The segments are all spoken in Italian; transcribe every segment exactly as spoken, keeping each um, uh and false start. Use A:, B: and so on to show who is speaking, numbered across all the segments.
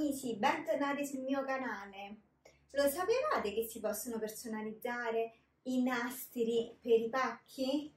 A: amici, bentornati sul mio canale. Lo sapevate che si possono personalizzare i nastri per i pacchi?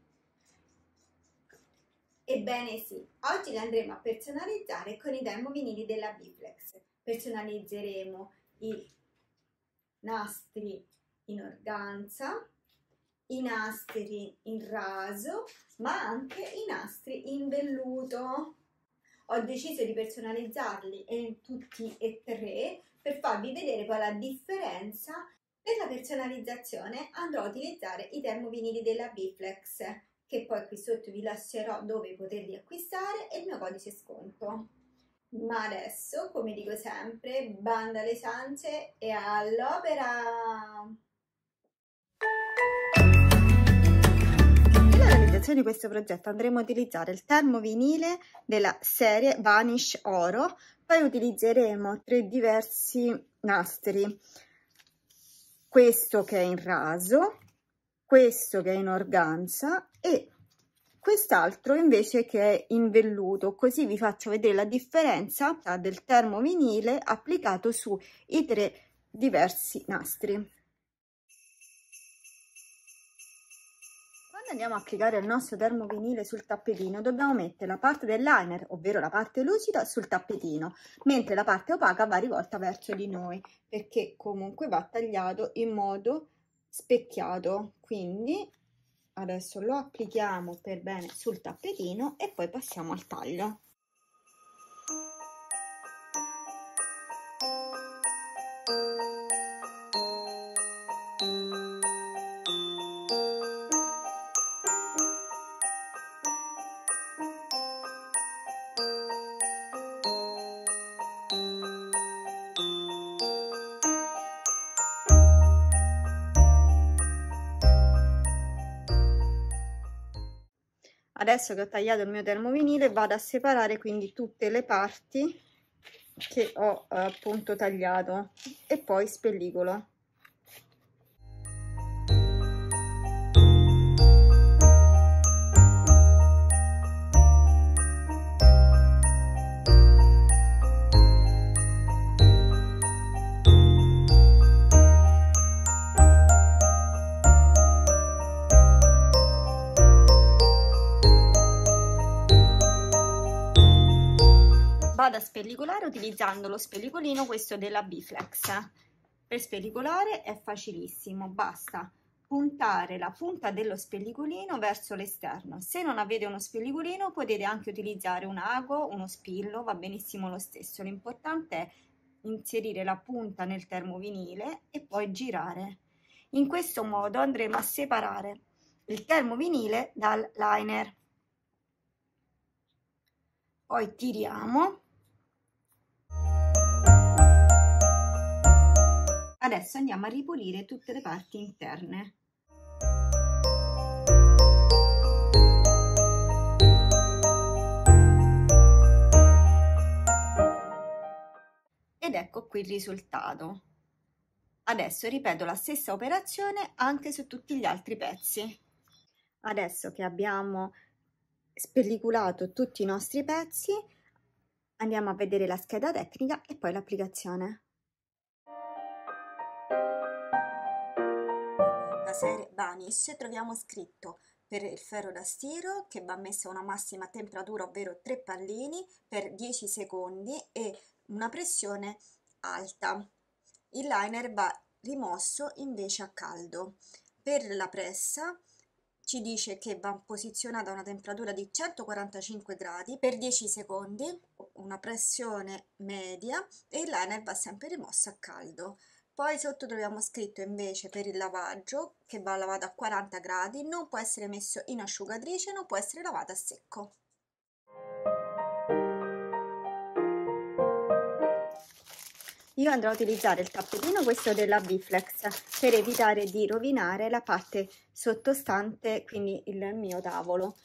A: Ebbene sì, oggi li andremo a personalizzare con i termovinili della Biflex. Personalizzeremo i nastri in organza, i nastri in raso, ma anche i nastri in velluto. Ho deciso di personalizzarli in tutti e tre per farvi vedere poi la differenza. Per la personalizzazione andrò a utilizzare i termovinili della Biflex, che poi qui sotto vi lascerò dove poterli acquistare e il mio codice sconto. Ma adesso, come dico sempre, banda alle ciance e all'opera! Di questo progetto andremo a utilizzare il termovinile della serie Vanish Oro, poi utilizzeremo tre diversi nastri, questo che è in raso, questo che è in organza e quest'altro invece che è in velluto, così vi faccio vedere la differenza del termovinile applicato sui tre diversi nastri. Quando andiamo a applicare il nostro termovinile sul tappetino dobbiamo mettere la parte del liner, ovvero la parte lucida, sul tappetino, mentre la parte opaca va rivolta verso di noi, perché comunque va tagliato in modo specchiato. Quindi adesso lo applichiamo per bene sul tappetino e poi passiamo al taglio. Adesso che ho tagliato il mio termovinile vado a separare quindi tutte le parti che ho eh, appunto tagliato e poi spellicolo. Vado a spellicolare utilizzando lo spellicolino, questo della Biflex. Per spellicolare è facilissimo, basta puntare la punta dello spellicolino verso l'esterno. Se non avete uno spellicolino potete anche utilizzare un ago, uno spillo, va benissimo lo stesso. L'importante è inserire la punta nel termovinile e poi girare. In questo modo andremo a separare il termovinile dal liner. Poi tiriamo. Adesso andiamo a ripulire tutte le parti interne. Ed ecco qui il risultato. Adesso ripeto la stessa operazione anche su tutti gli altri pezzi. Adesso che abbiamo spelliculato tutti i nostri pezzi, andiamo a vedere la scheda tecnica e poi l'applicazione. Serie Vanish troviamo scritto per il ferro da stiro che va messo a una massima temperatura, ovvero tre pallini per dieci secondi e una pressione alta. Il liner va rimosso invece a caldo. Per la pressa ci dice che va posizionata a una temperatura di centoquarantacinque gradi per dieci secondi, una pressione media e il liner va sempre rimosso a caldo. Poi sotto troviamo scritto invece per il lavaggio che va lavato a quaranta gradi, non può essere messo in asciugatrice, non può essere lavato a secco. Io andrò a utilizzare il tappetino, questo della Biflex, per evitare di rovinare la parte sottostante, quindi il mio tavolo.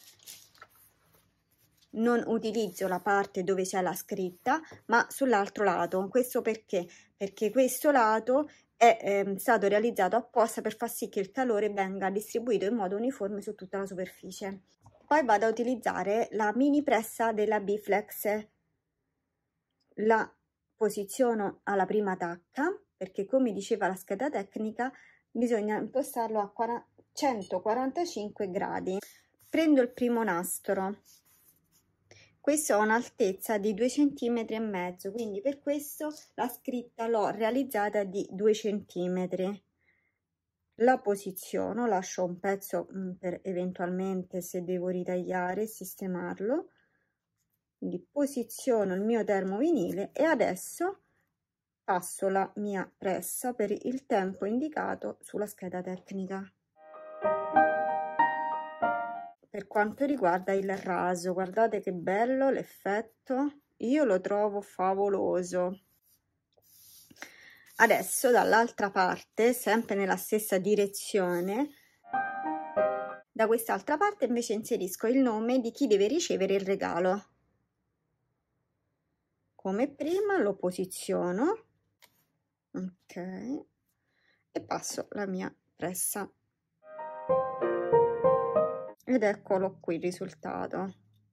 A: Non utilizzo la parte dove c'è la scritta, ma sull'altro lato. Questo perché? Perché questo lato è eh, stato realizzato apposta per far sì che il calore venga distribuito in modo uniforme su tutta la superficie. Poi vado a utilizzare la mini pressa della Biflex, la posiziono alla prima tacca, perché come diceva la scheda tecnica bisogna impostarlo a centoquarantacinque gradi. Prendo il primo nastro, questo ha un'altezza di due centimetri e mezzo, quindi per questo la scritta l'ho realizzata di due centimetri. La posiziono, lascio un pezzo mh, per eventualmente se devo ritagliare e sistemarlo. Quindi posiziono il mio termovinile e adesso passo la mia pressa per il tempo indicato sulla scheda tecnica. Per quanto riguarda il raso, guardate che bello l'effetto, io lo trovo favoloso. Adesso dall'altra parte, sempre nella stessa direzione, da quest'altra parte invece inserisco il nome di chi deve ricevere il regalo. Come prima lo posiziono, ok, e passo la mia pressa. Ed eccolo qui il risultato.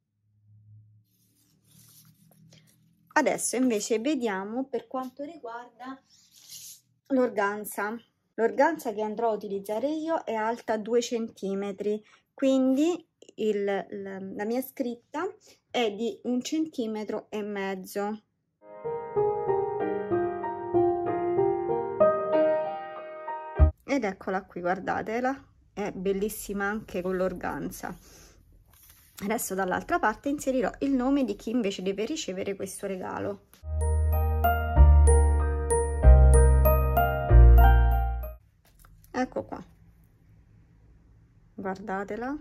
A: Adesso invece vediamo per quanto riguarda l'organza. L'organza che andrò a utilizzare io è alta due centimetri, quindi il, la, la mia scritta è di un centimetro e mezzo. Ed eccola qui, guardatela, è bellissima anche con l'organza. Adesso dall'altra parte inserirò il nome di chi invece deve ricevere questo regalo. Ecco qua, guardatela.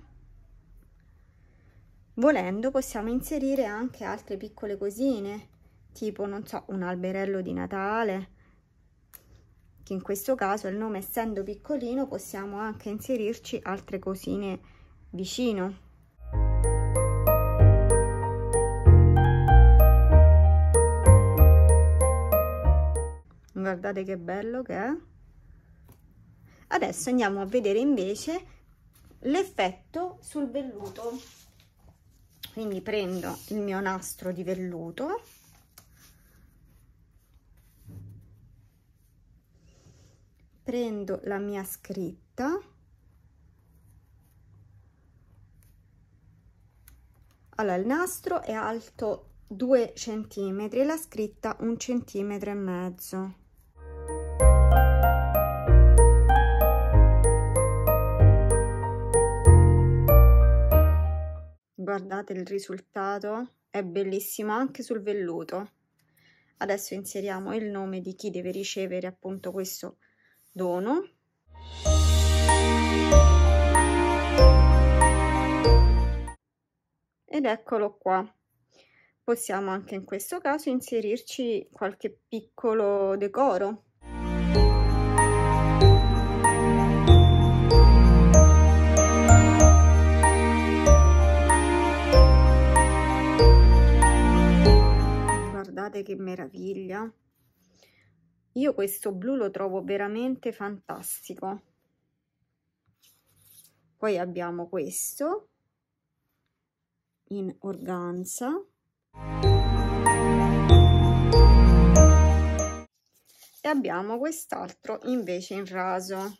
A: Volendo possiamo inserire anche altre piccole cosine, tipo, non so, un alberello di Natale, che in questo caso il nome essendo piccolino possiamo anche inserirci altre cosine vicino. Guardate che bello che è. Adesso andiamo a vedere invece l'effetto sul velluto. Quindi prendo il mio nastro di velluto, prendo la mia scritta, allora il nastro è alto due centimetri e la scritta un centimetro e mezzo. Guardate il risultato, è bellissimo anche sul velluto. Adesso inseriamo il nome di chi deve ricevere appunto questo dono. Ed eccolo qua. Possiamo anche in questo caso inserirci qualche piccolo decoro. Guardate che meraviglia. Io questo blu lo trovo veramente fantastico. Poi abbiamo questo in organza e abbiamo quest'altro invece in raso.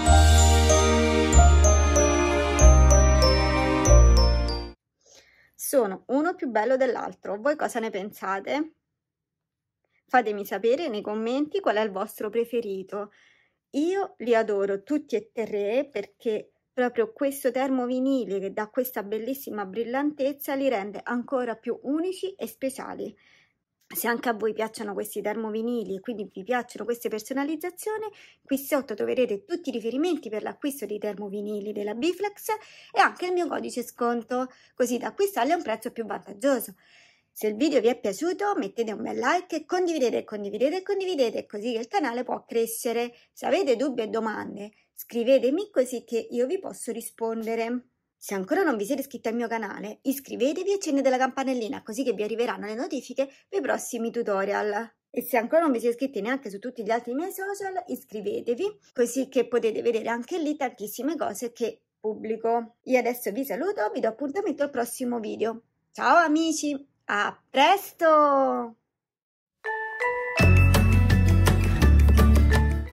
A: Sono uno più bello dell'altro. Voi cosa ne pensate? Fatemi sapere nei commenti qual è il vostro preferito. Io li adoro tutti e tre perché proprio questo termovinile che dà questa bellissima brillantezza li rende ancora più unici e speciali. Se anche a voi piacciono questi termovinili e quindi vi piacciono queste personalizzazioni, qui sotto troverete tutti i riferimenti per l'acquisto dei termovinili della Bflex e anche il mio codice sconto, così da acquistarli a un prezzo più vantaggioso. Se il video vi è piaciuto mettete un bel like e condividete, condividete, condividete, così che il canale può crescere. Se avete dubbi e domande scrivetemi così che io vi posso rispondere. Se ancora non vi siete iscritti al mio canale, iscrivetevi e accendete la campanellina così che vi arriveranno le notifiche per i prossimi tutorial. E se ancora non vi siete iscritti neanche su tutti gli altri miei social, iscrivetevi così che potete vedere anche lì tantissime cose che pubblico. Io adesso vi saluto, vi do appuntamento al prossimo video. Ciao amici, a presto!